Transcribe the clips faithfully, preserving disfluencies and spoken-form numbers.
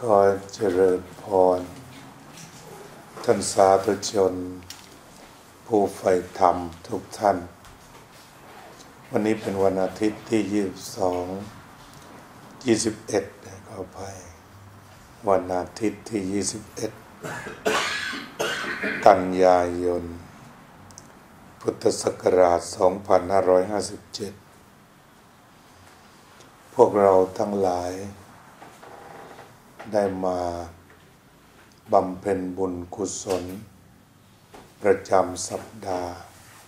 ขอเจริญพรท่านสาธุชนผู้ใฝ่ธรรมทุกท่านวันนี้เป็นวันอาทิตย์ที่ยี่สิบสอง ยี่สิบเอ็ดขออภัยวันอาทิตย์ที่ยี่สิบเอ็ดกันยายนพุทธศักราชสองพันห้าร้อยห้าสิบเจ็ดพวกเราทั้งหลายได้มาบำเพ็ญบุญกุศลประจำสัปดาห์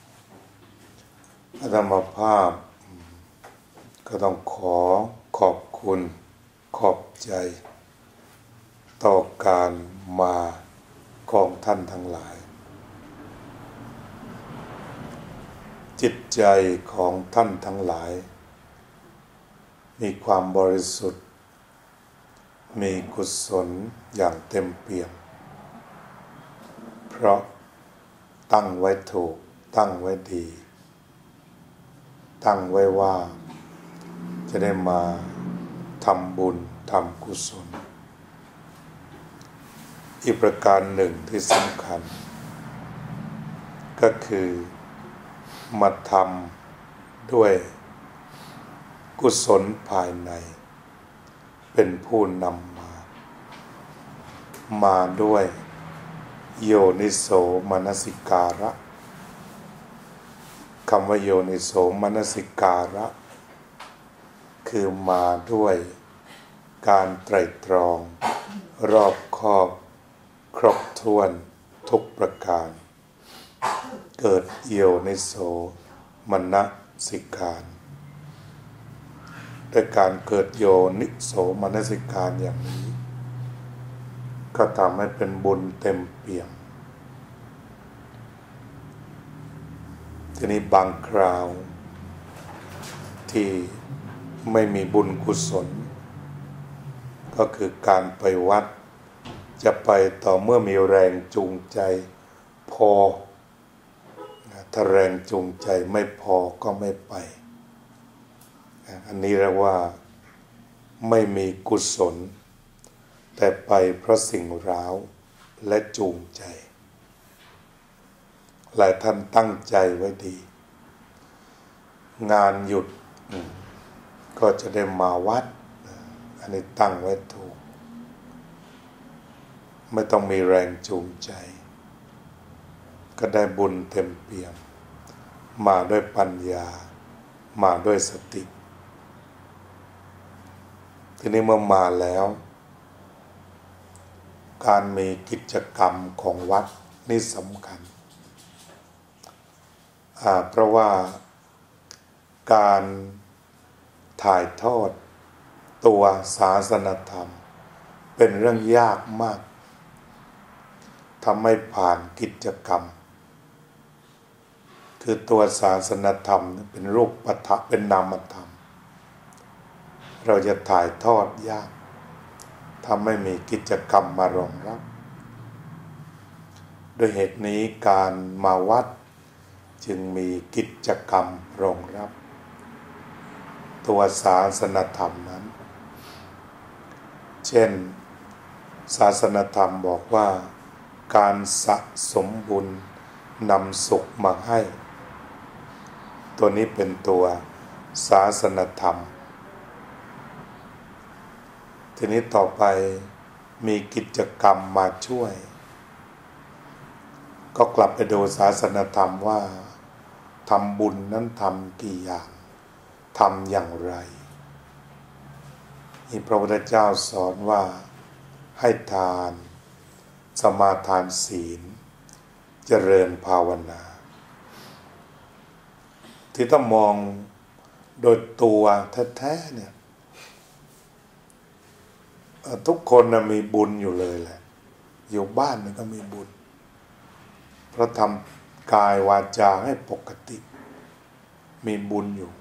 อาตมาภาพก็ต้องขอขอบคุณขอบใจต่อการมาของท่านทั้งหลายจิตใจของท่านทั้งหลายมีความบริสุทธิ์มีกุศลอย่างเต็มเปี่ยมเพราะตั้งไว้ถูกตั้งไว้ดีตั้งไว้ว่าจะได้มาทำบุญทำกุศลอีกประการหนึ่งที่สำคัญก็คือมาทำด้วยกุศลภายในเป็นผู้นำมามาด้วยโยนิโสมนสิการะคำว่าโยนิโสมนสิการะคือมาด้วยการไตร่ตรองรอบคอบครบถ้วนทุกประการเกิดโยนิโสมนสิการด้วยการเกิดโยนิโสมนสิการอย่างนี้ก็ทำให้เป็นบุญเต็มเปี่ยมทีนี้บางคราวที่ไม่มีบุญกุศลก็คือการไปวัดจะไปต่อเมื่อมีแรงจูงใจพอถ้าแรงจูงใจไม่พอก็ไม่ไปอันนี้เรียกว่าไม่มีกุศลแต่ไปเพราะสิ่งร้าวและจูงใจหลายท่านตั้งใจไว้ดีงานหยุดก็จะได้มาวัดอันนี้ตั้งไว้ถูกไม่ต้องมีแรงจูงใจก็ได้บุญเต็มเปี่ยมมาด้วยปัญญามาด้วยสติทีนี้เมื่อมาแล้วการมีกิจกรรมของวัดนี่สำคัญเพราะว่าการถ่ายทอดตัวศาสนธรรมเป็นเรื่องยากมากทำให้ผ่านกิจกรรมคือตัวศาสนธรรมเป็นรูปปฐะเป็นนามธรรมเราจะถ่ายทอดยากถ้าไม่มีกิจกรรมมารองรับด้วยเหตุนี้การมาวัดจึงมีกิจกรรมรองรับตัวศาสนธรรมนั้นเช่นศาสนธรรมบอกว่าการสะสมบุญนำสุขมาให้ตัวนี้เป็นตัวศาสนธรรมทีนี้ต่อไปมีกิจกรรมมาช่วยก็กลับไปดูศาสนธรรมว่าทำบุญนั้นทำกี่อย่างทำอย่างไรนี่พระพุทธเจ้าสอนว่าให้ทานสมาทานศีลเจริญภาวนาที่ต้องมองโดยตัวแท้ๆเนี่ยทุกคนนะมีบุญอยู่เลยแหละอยู่บ้านมันก็มีบุญเพราะทำกายวาจาให้ปกติมีบุญอยู่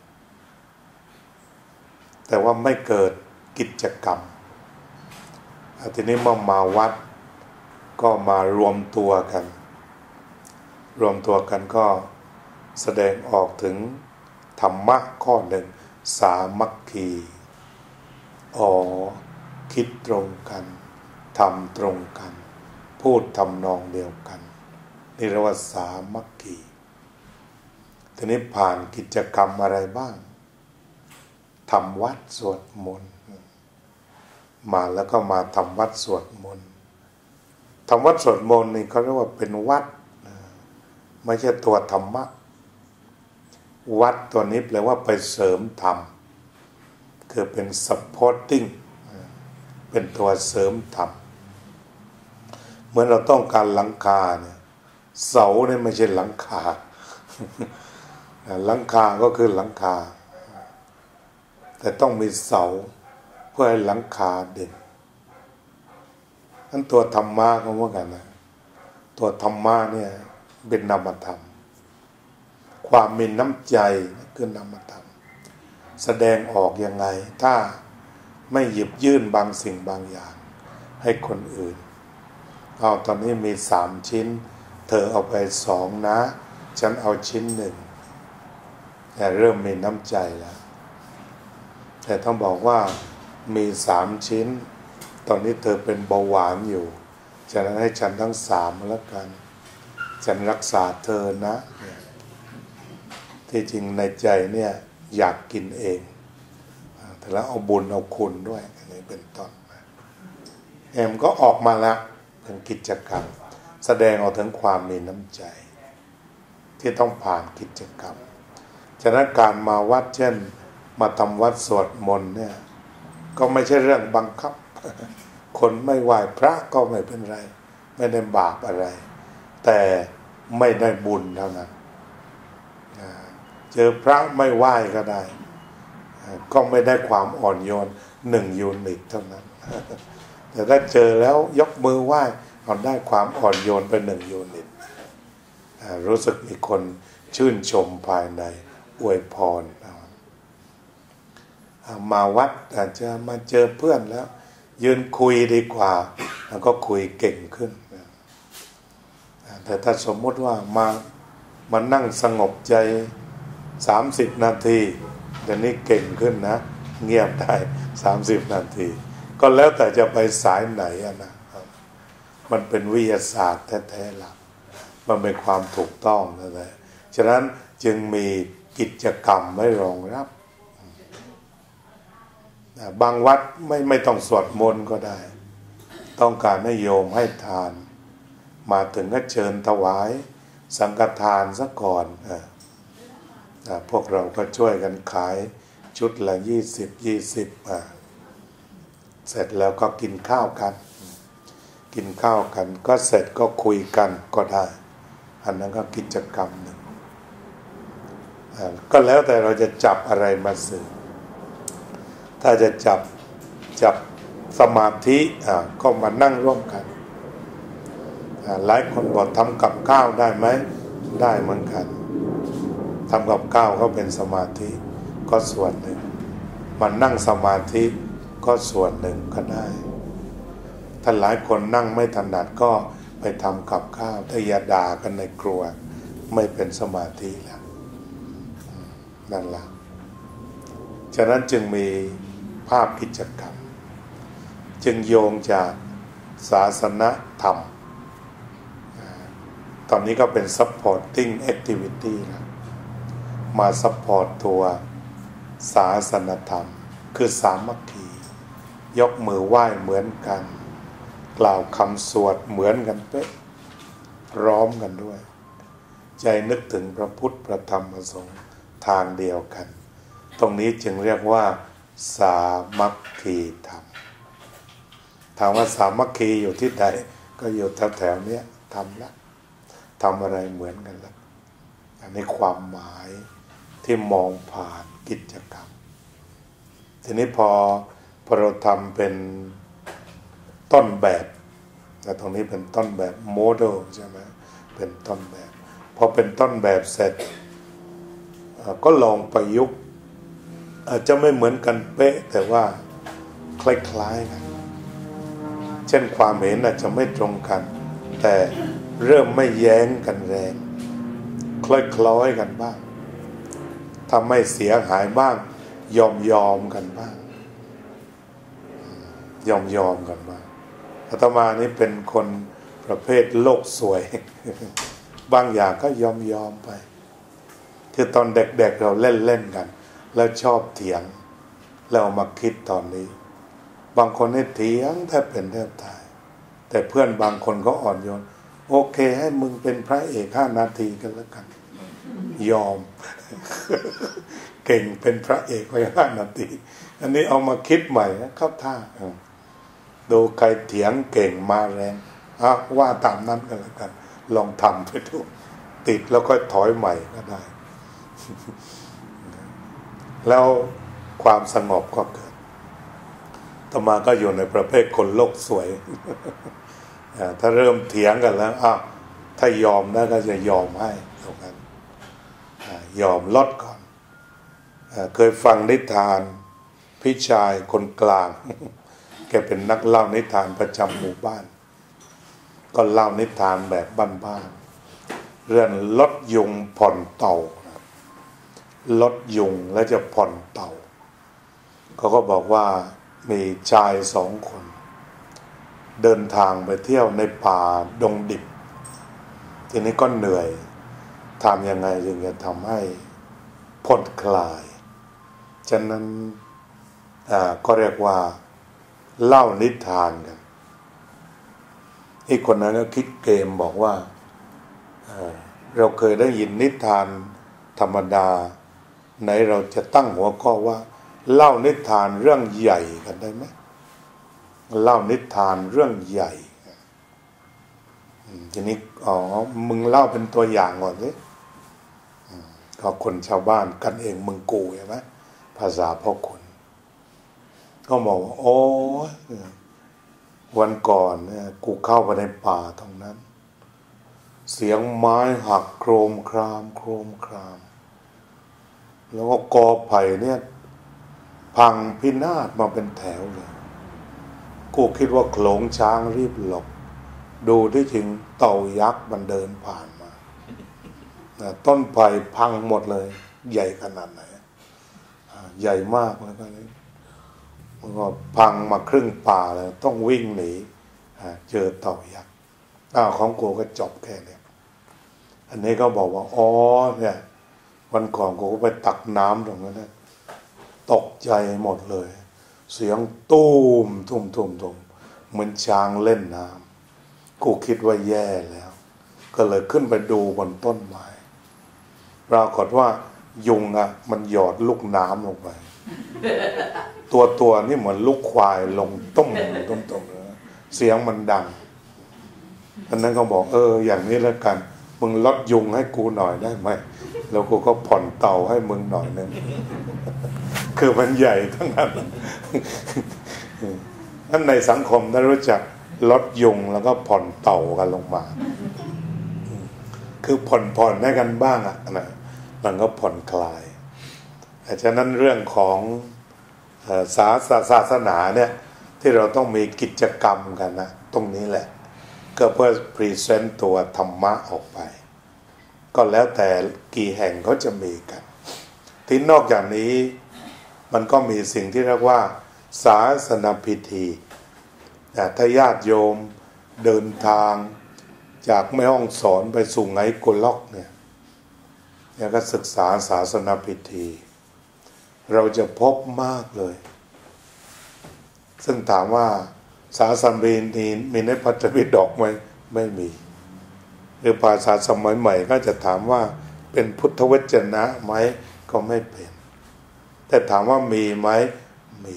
แต่ว่าไม่เกิดกิจกรรมทีนี้เมื่อมาวัดก็มารวมตัวกันรวมตัวกันก็แสดงออกถึงธรรมะข้อหนึ่งสามัคคีอ๋อคิดตรงกันทำตรงกันพูดทำนองเดียวกันนี่เรียกว่าสามัคคีทีนี้ผ่านกิจกรรมอะไรบ้างทำวัดสวดมนต์มาแล้วก็มาทำวัดสวดมนต์ทำวัดสวดมนต์นี่เขาเรียกว่าเป็นวัดไม่ใช่ตัวธรรมะวัดตัวนี้แปลว่าไปเสริมธรรมคือเป็น supporting เป็นตัวเสริมธรรมเหมือนเราต้องการหลังคาเนี่ยเสาเนี่ยไม่ใช่หลังคาหลังคาก็คือหลังคาแต่ต้องมีเสาเพื่อให้หลังคาเด่นนั่นตัวธรรมะก็เหมือนกันนะตัวธรรมะเนี่ยเป็นนามธรรมความมีน้ำใจคือนามธรรมแสดงออกยังไงถ้าไม่หยิบยื่นบางสิ่งบางอย่างให้คนอื่นเอาตอนนี้มีสามชิ้นเธอเอาไปสองนะฉันเอาชิ้นหนึ่งแต่เริ่มมีน้ำใจแล้วแต่ต้องบอกว่ามีสามชิ้นตอนนี้เธอเป็นเบาหวานอยู่ฉะนั้นให้ฉันทั้งสามแล้วกันฉันรักษาเธอนะที่จริงในใจเนี่ยอยากกินเองแต่แล้วเอาบุญเอาคุณด้วยอันนี้เป็นต้นแอมก็ออกมาแล้วเป็นกิจกรรมแสดงออกถึงความมีน้ำใจที่ต้องผ่านกิจกรรมฉะนั้นการมาวัดเช่นมาทำวัดสวดมนต์เนี่ยก็ไม่ใช่เรื่องบังคับคนไม่ไหว้พระก็ไม่เป็นไรไม่ได้บาปอะไรแต่ไม่ได้บุญเท่านั้นเจอพระไม่ไหว้ก็ได้ก็ไม่ได้ความอ่อนโยนหนึ่งยูนิตเท่านั้นแต่ถ้าเจอแล้วยกมือไหว้เอาได้ความอ่อนโยนไปหนึ่งยูนิตรู้สึกมีคนชื่นชมภายในอวยพรมาวัดอาจจะมาเจอเพื่อนแล้วยืนคุยดีกว่าแล้วก็คุยเก่งขึ้นแต่ถ้าสมมติว่ามามานั่งสงบใจสามสิบนาทีเดี๋ยวนี้เก่งขึ้นนะเงียบได้สามสิบนาทีก็แล้วแต่จะไปสายไหนอะนะมันเป็นวิทยาศาสตร์แท้ๆล่ะมันเป็นความถูกต้องนั่นแหละฉะนั้นจึงมีกิจกรรมไว้รองรับบางวัดไม่ไม่ต้องสวดมนต์ก็ได้ต้องการให้โยมให้ทานมาถึงก็เชิญถวายสังฆทานซะก่อนพวกเราก็ช่วยกันขายชุดละยี่สิบยี่สิบเสร็จแล้วก็กินข้าวกันกินข้าวกันก็เสร็จก็คุยกันก็ได้อันนั้นก็กิจกรรมหนึ่งก็แล้วแต่เราจะจับอะไรมาสื่อถ้าจะจับจับสมาธิก็มานั่งร่วมกันหลายคนบอกทำกับข้าวได้ไหมได้เหมือนกันทำกับข้าวก็เป็นสมาธิก็ส่วนหนึ่งมานั่งสมาธิก็ส่วนหนึ่งก็ได้ถ้าหลายคนนั่งไม่ถนัดก็ไปทำกับข้าวถ้าอย่าด่ากันในครัวไม่เป็นสมาธิแล้วนั่นแหละฉะนั้นจึงมีภาพกิจกรรมจึงโยงจากศาสนธรรมตอนนี้ก็เป็น supporting activity แล้วมา support ตัวศาสนธรรมคือสามัคคียกมือไหว้เหมือนกันกล่าวคำสวดเหมือนกันเป๊ะพร้อมกันด้วยใจนึกถึงพระพุทธพระธรรมพระสงฆ์ทางเดียวกันตรงนี้จึงเรียกว่าสามัคคีธรรมถามว่าสามัคคีอยู่ที่ใดก็อยู่แถวๆนี้ทำละทำอะไรเหมือนกันละอันนี้ความหมายที่มองผ่านกิจกรรมทีนี้พอพอเราทำเป็นต้นแบบแต่ตรงนี้เป็นต้นแบบโมเดลใช่ไหมเป็นต้นแบบพอเป็นต้นแบบเสร็จก็ลองประยุกต์อาจจะไม่เหมือนกันเป๊ะแต่ว่าคล้ายๆกันเช่นความเห็นอาจจะไม่ตรงกันแต่เริ่มไม่แย้งกันแรงคล้อยๆกันบ้างทำให้เสียหายบ้างยอมยอมกันบ้างยอมยอมกันมาอาตมานี่เป็นคนประเภทโลกสวย บางอย่างก็ยอมยอมไปคือตอนเด็กๆ เราเล่นเล่นกันแล้วชอบเถียงแล้วมาคิดตอนนี้บางคนให้เถียงแทบเป็นแทบตายแต่เพื่อนบางคนก็อ่อนโยนโอเคให้มึงเป็นพระเอกห้านาทีกันแล้วกันยอม เก่งเป็นพระเอกไว้ห้านาทีอันนี้เอามาคิดใหม่นะเข้าท่าดูใครเถียงเก่งมาแรงอ่ะว่าตามนั้นกันแล้วกันลองทำไปดูติดแล้วก็ถอยใหม่ก็ได้ แล้วความสงบก็เกิดต่อมาก็อยู่ในประเภทคนโลกสวย ถ้าเริ่มเถียงกันแล้วอ้าวถ้ายอมได้ก็จะยอมให้ตรงนั้นยอมลดก่อนเคยฟังนิทานพี่ชายคนกลาง แกเป็นนักเล่านิทานประจำหมู่บ้านก็เล่านิทานแบบบ้านๆเรื่องลดยุงผ่อนเต่าลดยุงแล้วจะผ่อนเต่าเขาก็บอกว่ามีชายสองคนเดินทางไปเที่ยวในป่าดงดิบทีนี้ก็เหนื่อยทำยังไงจึงจะทำให้ผ่อนคลายฉะนั้นก็เรียกว่าเล่านิทานกันอีกคนนั้นก็คิดเกมบอกว่า เ, เราเคยได้ยินนิทานธรรมดาไหนเราจะตั้งหัวข้อว่าเล่านิทานเรื่องใหญ่กันได้ไหมเล่านิทานเรื่องใหญ่ทีนี้อ๋อมึงเล่าเป็นตัวอย่างก่อนสิก็คนชาวบ้านกันเองมึงกูใช่ไหมภาษาพ่อคุณก็บอกว่าโอ้วันก่อนเนี่ยกูเข้าไปในป่าตรงนั้นเสียงไม้หักโครมครามโครมครามแล้วก็กอไผ่เนี่ยพังพินาศมาเป็นแถวเลยกูคิดว่าโขลงช้างรีบหลบดูที่จริงเต่ายักษ์มันเดินผ่านมาต้นไผ่พังหมดเลยใหญ่ขนาดไหนใหญ่มากแล้วก็มันก็พังมาครึ่งป่าเลยต้องวิ่งหนีเจอเต่ายักษ์อ้าวของกูก็จบแค่นี้อันนี้ก็บอกว่าอ๋อเนี่ยวันก่อนกูก็ไปตักน้ำตรงนั้นนะตกใจหมดเลยเสียงตูมทุ่มทุ่มทุ่มเหมือนช้างเล่นน้ำกูคิดว่าแย่แล้วก็เลยขึ้นไปดูบนต้นไม้ปรากฏว่ายุงอ่ะมันหยอดลูกน้ำลงไป ตัวตัวนี่เหมือนลูกควายลงต้มต้มต้มเสียงมันดังอันนั้นเขาบอกเอออย่างนี้แล้วกันมึงลดยุงให้กูหน่อยได้ไหมแล้วกูก็ผ่อนเต่าให้มึงหน่อยนึง คือมันใหญ่ทั้งนั้นนั่นในสังคมได้รู้จักลดยุงแล้วก็ผ่อนเต่ากันลงมาคือผ่อนผ่อนให้กันบ้างอ่ะนะมันก็ผ่อนคลายฉะนั้นเรื่องของศาสศาสนาเนี่ยที่เราต้องมีกิจกรรมกันนะตรงนี้แหละก็เพื่อพรีเซนต์ตัวธรรมะออกไปก็แล้วแต่กี่แห่งเขาจะมีกันที่นอกจากนี้มันก็มีสิ่งที่เรียกว่าศาสนพิธีถ้าญาติโยมเดินทางจากแม่ฮ่องสอนไปสู่ไงโกลกเนี่ยแล้วก็ศึกษาศาสนพิธีเราจะพบมากเลยซึ่งถามว่าศาสนพิธีมีในพระไตรปิฎกไหมไม่มีหรือภาษาสมัยใหม่ก็จะถามว่าเป็นพุทธวจนะไหมก็ไม่เป็นแต่ถามว่ามีไหมมี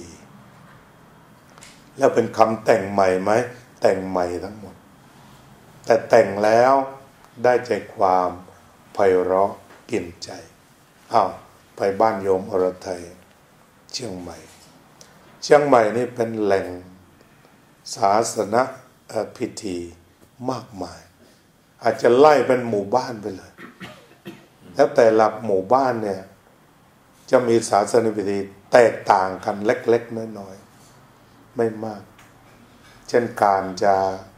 แล้วเป็นคำแต่งใหม่ไหมแต่งใหม่ทั้งหมดแต่แต่งแล้วได้ใจความไพเราะกินใจอ้าวไปบ้านโยมอรไทยเชียงใหม่เชียงใหม่นี่เป็นแหล่งศาสนพิธีมากมายอาจจะไล่เป็นหมู่บ้านไปเลยแล้วแต่ละหมู่บ้านเนี่ยจะมีศาสนพิธีแตกต่างกันเล็กๆน้อยๆไม่มากเช่นการจะ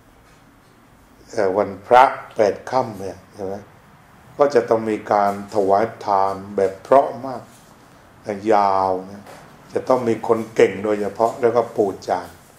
วันพระแปดค่ำเนี่ยใช่ไหมก็จะต้องมีการถวายทานแบบเพราะมากยาวเนี่ยจะต้องมีคนเก่งโดยเฉพาะแล้วก็ปูจาน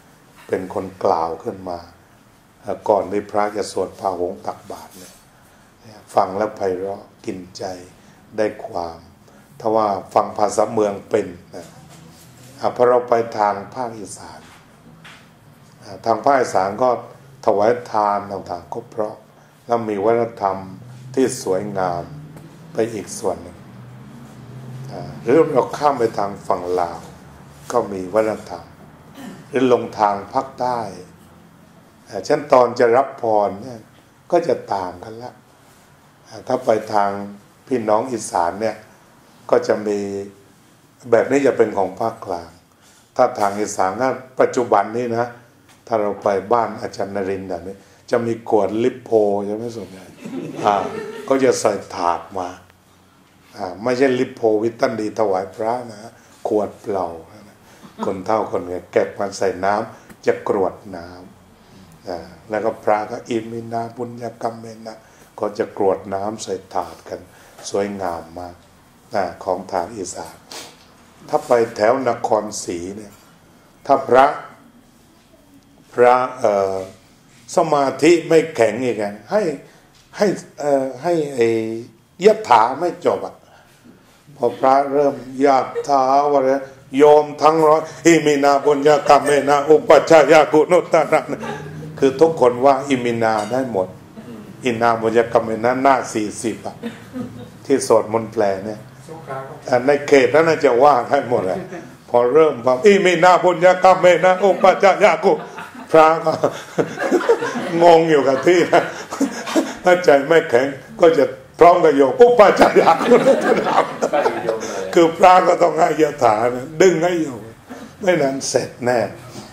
เป็นคนกล่าวขึ้นมาก่อนที่พระจะสวดพาหงส์ตักบาตรเนี่ยฟังแล้วไพเราะกินใจได้ความถ้าว่าฟังภาษาเมืองเป็นนะพอเราไปทางภาคอีสานทางภาคอีสานก็ถวายทานต่างๆก็เพราะแล้วมีวัฒนธรรมที่สวยงามไปอีกส่วนหนึ่งหรือเราข้ามไปทางฝั่งลาวก็มีวัฒนธรรมหรือลงทางภาคใต้เช่นตอนจะรับพรเนี่ยก็จะต่างกันละถ้าไปทางพี่น้องอีสานเนี่ยก็จะมีแบบนี้จะเป็นของภาคกลางถ้าทางอีสานก็ปัจจุบันนี้นะถ้าเราไปบ้านอาจารย์นรินทร์แบบนี้จะมีขวดลิปโพใช่ไหมส่วนใหญ่อ่าก็จะใส่ถาดมาอ่าไม่ใช่ลิปโพวิตันดีถวายพระนะขวดเปล่าคนเฒ่าคนแก่เก็บมันใส่น้ำจะกรวดน้ำอ่าแล้วก็พระก็อิมินาบุญญกรรมเมนะก็จะกรวดน้ำใส่ถาดกันสวยงามมากอ่าของทางอีสานถ้าไปแถวนครศรีเนี่ยถ้าพระพระเอ่อสมาธิไม่แข็งอีกไงให้ให้เอ่อให้ไอ้ยะถาไม่จบอ่ะพอพระเริ่มยะถาวะเนี่ยโยมทั้งร้อยอิมินาบุญญากรรมเมนะอุปัชฌายากุโนตระคือทุกคนว่าอิมินาได้หมดอินาบุญญากรรมเมนะหน้าสี่สิบอ่ะที่สวดมนต์แปลเนี่ยในเขตนั้นจะว่าได้หมดเลยพอเริ่มฟังอิมินาบุญญากรรมเมนะอุปัชฌายากุพระก็งงอยู่กับที่นะถ้าใจไม่แข็งก็จะพร้อมกับโยมอุปจารยาคุณธรรมคือพระก็ต้องให้ยถานะดึงให้อยู่ไม่นั้นเสร็จแน่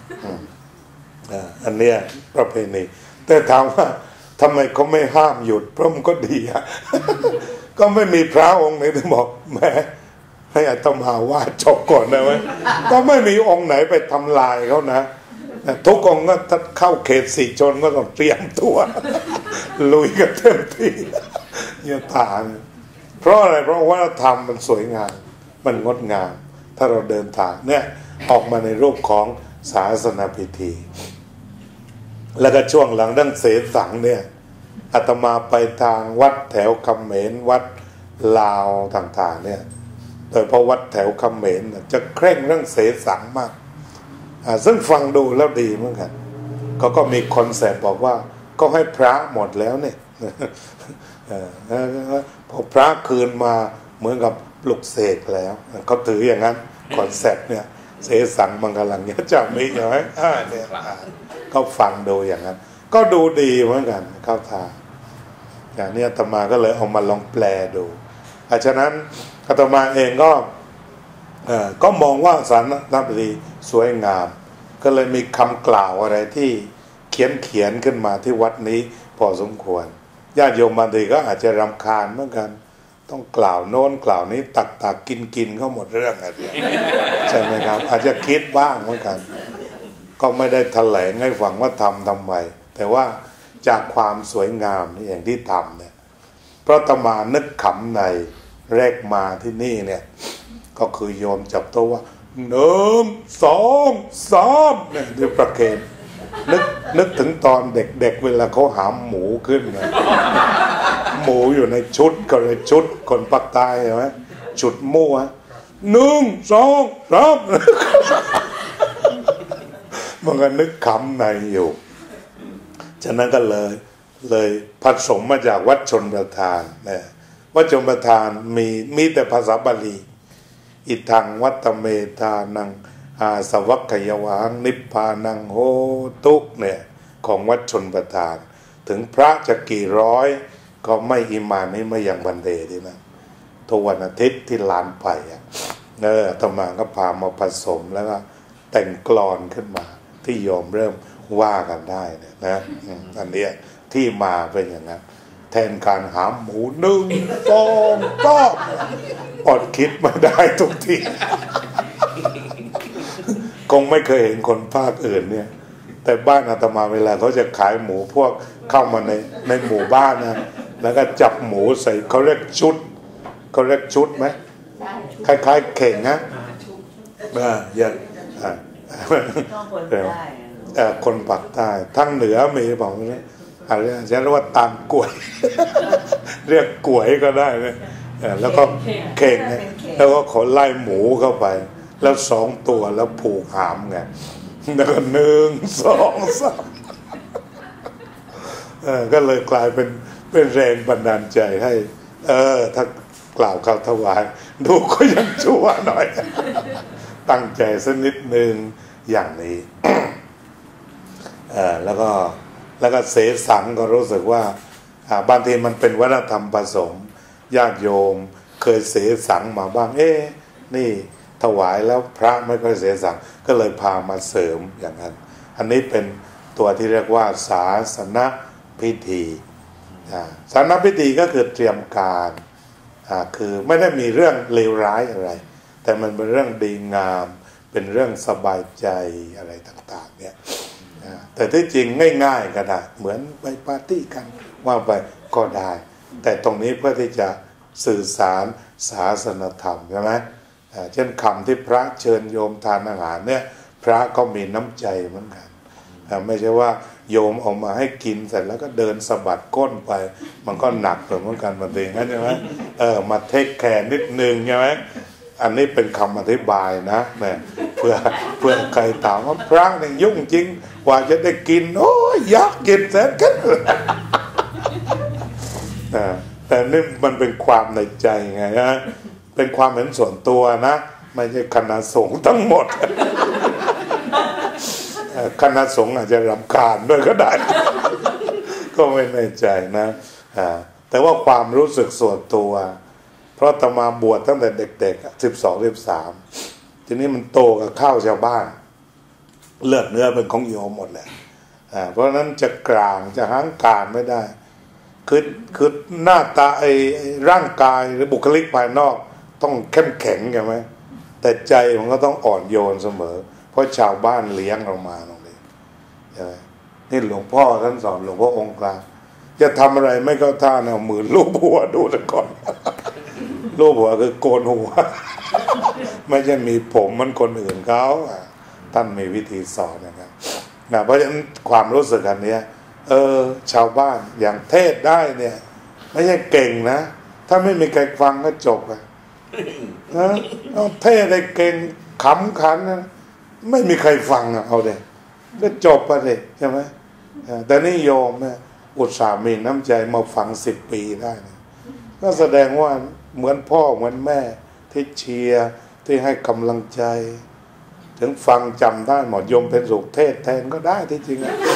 อันเนี้ยประเพณีแต่ถามว่าทำไมเขาไม่ห้ามหยุดเพราะมันก็ดีอะก็ไม่มีพระองค์ไหนที่บอกแม้ให้อาตมาว่าจบก่อนนะไหมก็ไม่มีองค์ไหนไปทำลายเขานะทุกองค์ก็เข้าเขตสี่ชนก็ต้องเตรียมตัวลุยกันเต็มที่ยะถาเพราะอะไรเพราะว่าธรรมมันสวยงามมันงดงามถ้าเราเดินทางเนี่ยออกมาในรูปของศาสนาพิธีแล้วก็ช่วงหลังดั้งเสสังเนี่ยอาตมาไปทางวัดแถวเขมรวัดลาวต่างๆเนี่ยโดยเพราะวัดแถวเขมรจะเคร่งเรื่องเสสังมากซึ่งฟังดูแล้วดีเหมือนกันเขาก็มีคอนเซ็ปต์บอกว่าก็ให้พระหมดแล้วเนี่ยพอพระคืนมาเหมือนกับปลุกเสกแล้วเขาถืออย่างนั้นคอนเซ็ปต์เนี่ยเสสังมังกลังเนี่ยจะมีใช่ไหมอ่าเนี่ยเขาฟังดูอย่างนั้นก็ดูดีเหมือนกันเข้าทางอย่างนี้อาตมาก็เลยเอามาลองแปลดูอาฉะนั้นอาตมาเองก็ก็มองว่าสารนับดีสวยงามก็เลยมีคำกล่าวอะไรที่เขียนเขียนขึ้นมาที่วัดนี้พอสมควรญาติโยมบางทีก็อาจจะรำคาญเหมือนกันต้องกล่าวโน้นกล่าวนี้ตักตักกินกินก็หมดเรื่องอะไรใช่ไหมครับอาจจะคิดบ้างเหมือนกันก็ไม่ได้แถลงให้ฟังว่าทำทำไมแต่ว่าจากความสวยงามนี่อย่างที่ทำเนี่ยเพราะอาตมานึกขำในแรกมาที่นี่เนี่ยก็คือโยมจับตัวว่าหนึ่งสองสามเนี่ยด้วยประเคนนึกนึกถึงตอนเด็กๆ เ, เวลาเขาหามหมูขึ้นนะหมูอยู่ในชุดก็เลยชุดคนปักใต้ใช่ไหมชุดมั่วหนึ่งสองสามมันก็นึกขำในอยู่ฉะนั้นก็เลยเลยผสมมาจากวัดชนประทานนะวัดชนประทานมีมีแต่ภาษาบาลีอิทังวัตเมธานังอาสวัคขยวังนิพพานังโหตุเนี่ยของวัดชนประทานถึงพระจะกี่ร้อยก็ไม่อิมานนี่ไม่อย่างบันเดที่นะทุกวันอาทิตย์ที่ลานไผ่เอออาตมาก็พามาผสมแล้วก็แต่งกลอนขึ้นมาที่โยมเริ่มว่ากันได้เนี่ยนะอันนี้ที่มาเป็นอย่างนั้นแทนการหาหมูหนึ่งสองก็อดคิดมาได้ทุกทีคงไม่เคยเห็นคนภาคอื่นเนี่ยแต่บ้านอาตมาเวลาเขาจะขายหมูพวกเข้ามาในในหมู่บ้านนะแล้วก็จับหมูใส่เขาเรียกชุดเขาเรียกชุดไหมคล้ายๆเข่งนะอ่าเยอะอ่าคนปากใต้ทั้งเหนือมีบอกว่าอะไรฉันเรียกว่าตามกล้วยเรียกกล้วยก็ได้นะแล้วก็เข่งเนี่ยแล้วก็ขอไล่หมูเข้าไปแล้วสองตัวแล้วผูกหามไงแล้วก็หนึ่งสองสามก็เลยกลายเป็นเป็นแรงบันดาลใจให้เออถ้ากล่าวคำถวายดูก็ยังชั่วหน่อยตั้งใจสักนิดนึงอย่างนี้เออแล้วก็แล้วก็เสสังก็รู้สึกว่าบางทีมันเป็นวัฒนธรรมผสมญาติโยมเคยเสสังมาบ้างเอ๊ะนี่ถวายแล้วพระไม่ค่อยเสสังก็เลยพามาเสริมอย่างนั้นอันนี้เป็นตัวที่เรียกว่าศาสนพิธีศาสนพิธีก็คือเตรียมการคือไม่ได้มีเรื่องเลวร้ายอะไรแต่มันเป็นเรื่องดีงามเป็นเรื่องสบายใจอะไรต่างๆเนี่ยแต่ที่จริงง่ายๆก็ได้เหมือนไปปาร์ตี้กันว่าไปก็ได้แต่ตรงนี้เพื่อที่จะสื่อสารศาสนธรรมใช่ไหมเช่นคำที่พระเชิญโยมทานอาหารเนี่ยพระก็มีน้ำใจเหมือนกันไม่ใช่ว่าโยมเอามาให้กินเสร็จแล้วก็เดินสะบัดก้นไปมันก็หนักเหมือนกันมันเองงั้นใช่ไหมเออมาเทคแคร์นิดนึงใช่ไหมอันนี้เป็นคำอธิบายนะเนี่ยเพื่อเพื่อใครถามว่าพระเนี่ยยุ่งจริงกว่าจะได้กินโอ้ยยากกินแสนกันแต่นี่มันเป็นความในใจไงนะเป็นความเห็นส่วนตัวนะไม่ใช่คณะสงฆ์ทั้งหมดคณะสงฆ์อาจจะรำคาญด้วยก็ได้ก็ไม่แน่ใจนะแต่ว่าความรู้สึกส่วนตัวเพราะอาตมาบวชตั้งแต่เด็กๆสิบสองสิบสามทีนี้มันโตกับข้าวชาวบ้านเลือดเนื้อเป็นของโยมหมดแหละเพราะนั้นจะกลางจะหังการไม่ได้คือคือหน้าตาไอ้ร่างกายหรือบุคลิกภายนอกต้องเข้มแข็งใช่ไหมแต่ใจมันก็ต้องอ่อนโยนเสมอเพราะชาวบ้านเลี้ยงเรามาตรงนี้ใช่ไหมนี่หลวงพ่อท่านสอนหลวงพ่อองค์กลางจะทำอะไรไม่เข้าท่าเอามือลูบหัวดูซะก่อนลูบหัวคือโกนหัวไม่ใช่มีผมมันคนอื่นเขาท่านมีวิธีสอนนะครับนะเพราะฉะนั้นความรู้สึกอันนี้เออชาวบ้านอย่างเทศได้เนี่ยไม่ใช่เก่งนะถ้าไม่มีใครฟังก็จบอะนะต้องเทศได้เก่งขำขันนะไม่มีใครฟังอะเอาเด็กก็จบไปเลยใช่ไหมแต่นี่โยมเนี่ยอุตส่าห์มีน้ำใจมาฟังสิบปีได้นะก็แสดงว่าเหมือนพ่อเหมือนแม่ที่เชียร์ที่ให้กำลังใจถึงฟังจำได้หมดโยมเป็นสุขเทศแทนก็ได้ที่จริงอะ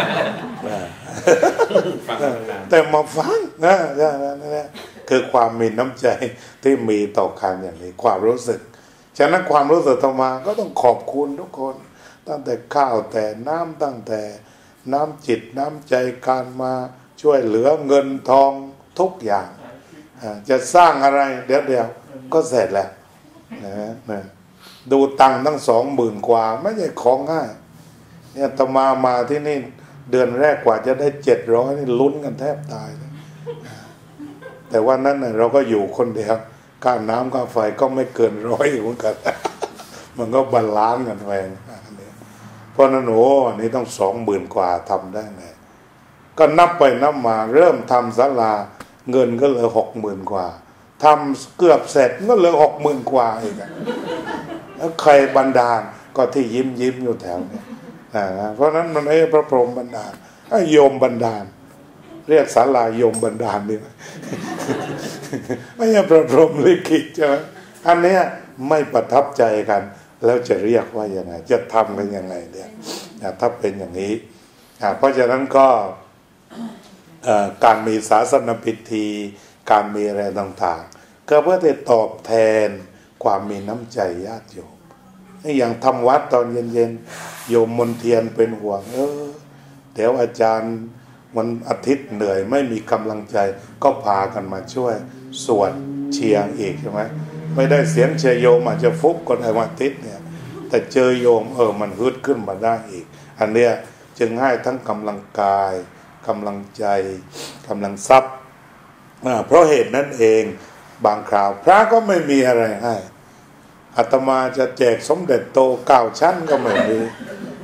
แต่มาฟังนะนี่คือความมีน้ำใจที่มีต่อกันอย่างนี้ความรู้สึกฉะนั้นความรู้สึกต่อมาก็ต้องขอบคุณทุกคนตั้งแต่ข้าวแต่น้ำตั้งแต่น้ำจิตน้ำใจการมาช่วยเหลือเงินทองทุกอย่างจะสร้างอะไรเดี๋ยวเดียวก็เสร็จแล้วนะดูตังค์ตั้งสองหมื่นกว่าไม่ใช่ของง่ายเนี่ยตมามาที่นี่เดือนแรกกว่าจะได้เจ็ดร้อยนี่ลุ้นกันแทบตายเลยแต่ว่านั้นน่ะเราก็อยู่คนเดียวค่าน้ำค่าไฟก็ไม่เกินร้อยเหมือนกันมันก็บาลานซ์กันไปเพราะนั้นโอ้อันนี้ต้องสองหมื่นกว่าทำได้ไงก็นับไปนับมาเริ่มทำศาลาเงินก็เหลือหกหมื่นกว่าทำเกือบเสร็จก็เหลือหกหมื่นกว่าอีกแล้วใครบันดาลก็ที่ยิ้มยิ้มอยู่แถวนี้นะเพราะนั้นมันไม่ใช่พระพรหมบันดาลโยมบันดาลเรียกศาลาโยมบันดาลดีไหมไม่ใช่พระพรหมลิขิตใช่ไหมอันนี้ไม่ประทับใจกันแล้วจะเรียกว่ายังไงจะทำกันยังไงเนี่ยถ้าเป็นอย่างนี้เพราะฉะนั้นก็การมีศาสนพิธีการมีอะไรต่างๆก็เพื่อจะตอบแทนความมีน้ำใจญาติโยมอย่างทำวัดตอนเย็นๆโยมมนเทียนเป็นห่วงเออเดี๋ยวอาจารย์วันอาทิตย์เหนื่อยไม่มีกำลังใจก็พากันมาช่วยสวดเชียร์อีกใช่ไหมไม่ได้เสียงเชียร์โยมอาจจะฟุบก็ได้วันอาทิตย์เนี่ยแต่เจอโยมเออมันฮึดขึ้นมาได้อีกอันเนี้ยจึงให้ทั้งกำลังกายกำลังใจกำลังทรัพย์เพราะเหตุนั้นเองบางคราวพระก็ไม่มีอะไรให้อาตมาจะแจกสมเด็จโตเก้าชั้นก็ไม่มี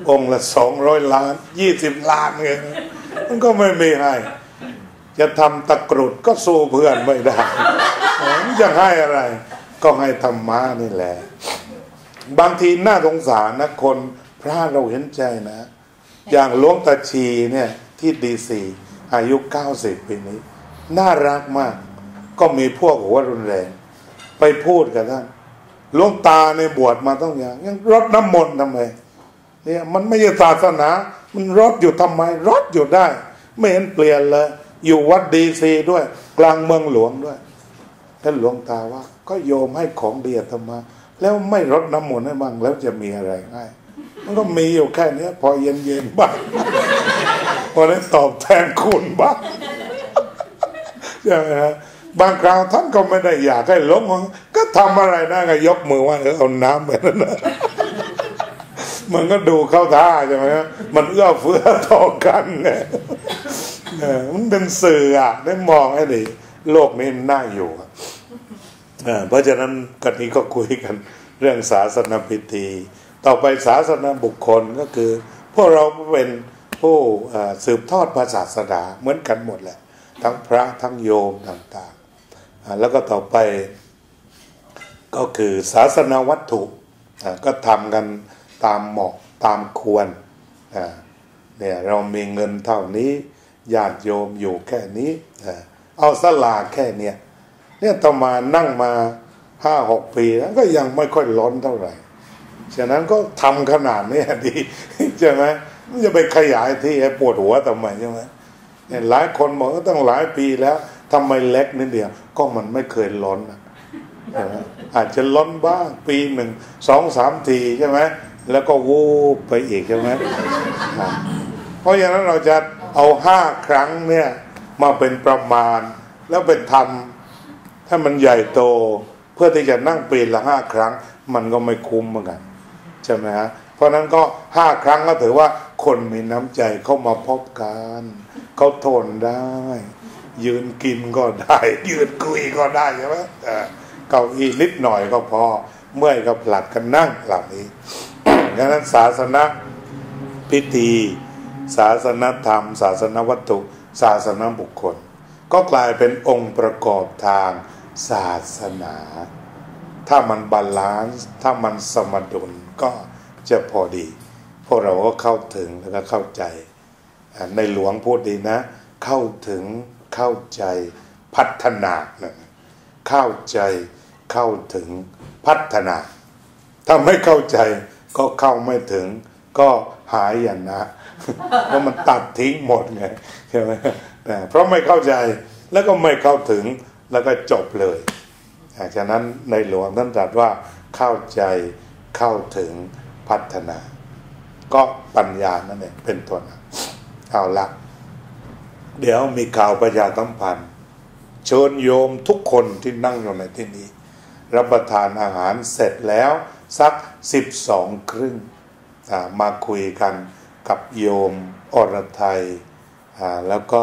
องค์ละสองร้อยล้านยี่สิบล้านเงี้ยมันก็ไม่มีให้จะทำตะกรุดก็สู้เพื่อนไม่ได้จะให้อะไรก็ให้ธรรมะนี่แหละบางทีน่าสงสารนะคนพระเราเห็นใจนะอย่างหลวงตาชีเนี่ยที่ดีซีอายุเก้าสิบปีนี้น่ารักมากก็มีพวกหัวรุนแรงไปพูดกับท่านหลวงตาในบวชมาต้องอย่างยังรดน้ำมนต์ทำไมเนี่ยมันไม่ใช่ศาสนามันรดอยู่ทำไมรดอยู่ได้ไม่เห็นเปลี่ยนเลยอยู่วัดดีซีด้วยกลางเมืองหลวงด้วยท่านหลวงตาว่าก็โยมให้ของดีอาตมาแล้วไม่รดน้ำมนต์ให้บ้างแล้วจะมีอะไรให้มันก็มีอยู่แค่นี้พอเย็นๆบ้างพอได้ตอบแทนคุณบ้างใช่ไหมฮะบางคราวท่านก็ไม่ได้อยากให้หลงก็ทำอะไรได้ก็ยกมือว่าเออเอาน้ำไปนั่นนะมันก็ดูเข้าท่าใช่ไหมฮะมันเอื้อเฟื้อต่อกันเนี่ยมันเป็นสื่ออ่ะได้มองให้ดีโลกนี้น่าอยู่เพราะฉะนั้นกันนี้ก็คุยกันเรื่องศาสนาพิธีต่อไปศาสนาบุคคลก็คือพวกเราเป็นผู้สืบทอดพระศาสนาเหมือนกันหมดแหละทั้งพระทั้งโยมต่างๆแล้วก็ต่อไปก็คือศาสนาวัตถุก็ทำกันตามเหมาะตามควรเนี่ยเรามีเงินเท่านี้ญาติโยมอยู่แค่นี้เอาสลากแค่เนี้ยเนี่ยต่อมานั่งมาห้าหกปีแล้วก็ยังไม่ค่อยล้นเท่าไหร่ฉะนั้นก็ทำขนาดนี้ดีใช่ไหมมันจะไปขยายที่ให้ปวดหัวทำไมใช่ไหมเนี่ยหลายคนบอกว่าตั้งหลายปีแล้วทำไมเล็กนิดเดียวก็มันไม่เคยล้นอาจจะล้นบ้างปีหนึ่งสองสามทีใช่ไหมแล้วก็วูบไปอีกใช่ไหมเพราะอย่างนั้นเราจะเอาห้าครั้งเนี่ยมาเป็นประมาณแล้วไปทำถ้ามันใหญ่โตเพื่อที่จะนั่งปีละห้าครั้งมันก็ไม่คุ้มเหมือนกันใช่ไหมฮะเพราะนั้นก็ห้าครั้งก็ถือว่าคนมีน้ำใจเข้ามาพบกันเขาทนได้ยืนกินก็ได้ยืนคุยก็ได้ใช่ไหมเก้าอี้นิดหน่อยก็พอเมื่อยก็ผลัดกันนั่งเหล่านี้ดังนั้นศาสนาพิธีศาสนธรรมศาสนวัตถุศาสนาบุคคลก็กลายเป็นองค์ประกอบทางศาสนาถ้ามันบาลานซ์ถ้ามันสมดุลก็จะพอดีพวกเราก็เข้าถึงแล้วก็เข้าใจในหลวงพูดดีนะเข้าถึงเข้าใจพัฒนานะเข้าใจเข้าถึงพัฒนาถ้าไม่เข้าใจก็เข้าไม่ถึงก็หายอย่างนะเพราะมันตัดทิ้งหมดไงใช่ไหมเพราะไม่เข้าใจแล้วก็ไม่เข้าถึงแล้วก็จบเลยฉะนั้นในหลวงท่านตรัสว่าเข้าใจเข้าถึงพัฒนาก็ปัญญานั่นเองเป็นตัวนั้นเอาละเดี๋ยวมีข่าวประชาสัมพันธ์เชิญโยมทุกคนที่นั่งอยู่ในที่นี้รับประทานอาหารเสร็จแล้วสักสิบสองครึ่งมาคุยกันกับโยมอรไทยแล้วก็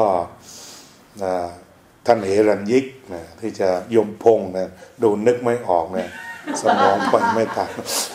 ท่านเอรัญยิกนะที่จะโยมพงษ์นะดูนึกไม่ออกนะสมองไปไม่ทัน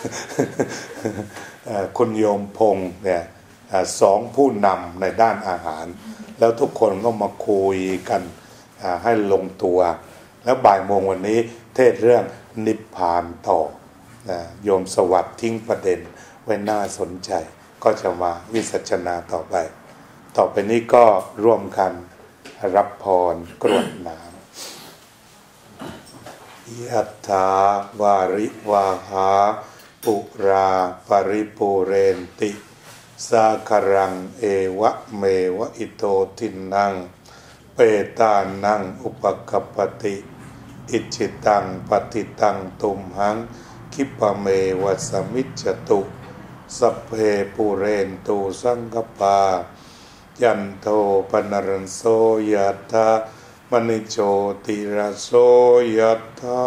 คุณโยมพงษ์เนี่ยสองผู้นำในด้านอาหารแล้วทุกคนก็มาคุยกันให้ลงตัวแล้วบ่ายโมงวันนี้เทศเรื่องนิพพานต่อโยมสวัสดิ์ทิ้งประเด็นไว้น่าสนใจก็จะมาวิสัชนาต่อไปต่อไปนี้ก็ร่วมกันรับพรกรวดน้ำยัตถาวาริวาหาปุราปริปุเรนติสาคารังเอวะเมวะอิโตทินังเปตานังอุปกัปปติอิจิตังปฏิตังตุมหังคิปะเมวะสมิจจตุสัพเพปุเรนตุสังกปายันโทปนรโสยถามณิโชติระโสยถา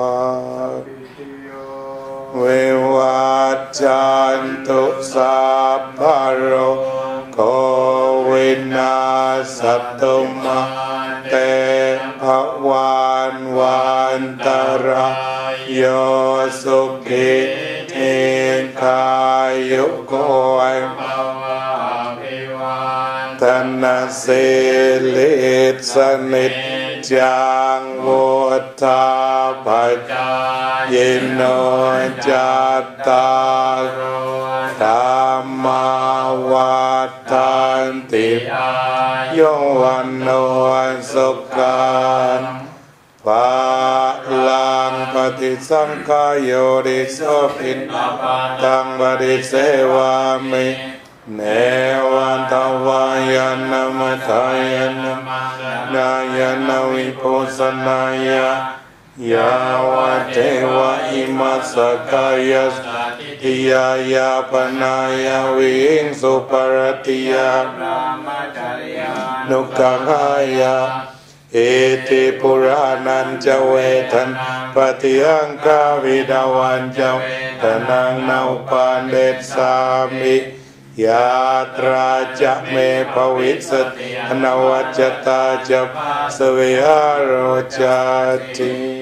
เววัจจันตุสัพพะโรโควินาศตุมาเตภวันวันตรายโยสุขิเอ กายุโกนาเสลิสนิจจังวุฒาปัจจายโนจัตตารโอธรรมาวัฏันติอายุวันโนสุขังปะลังปฏิสังขายโยติโสปินตังปฏิเสวามิเนวันตวายานามทายานนายานวิปุสนายายาวะเทวะอิมัสสกายสติยายาปนายาวิงสุปรติยานุกังหายาเอติปุรานันจะเวทันปฏิอังคาวิดาวันจะทนังนาอุปานเดชสามิยาตราจะเมภวิสตินวัจจตาจะสเวหโรจติ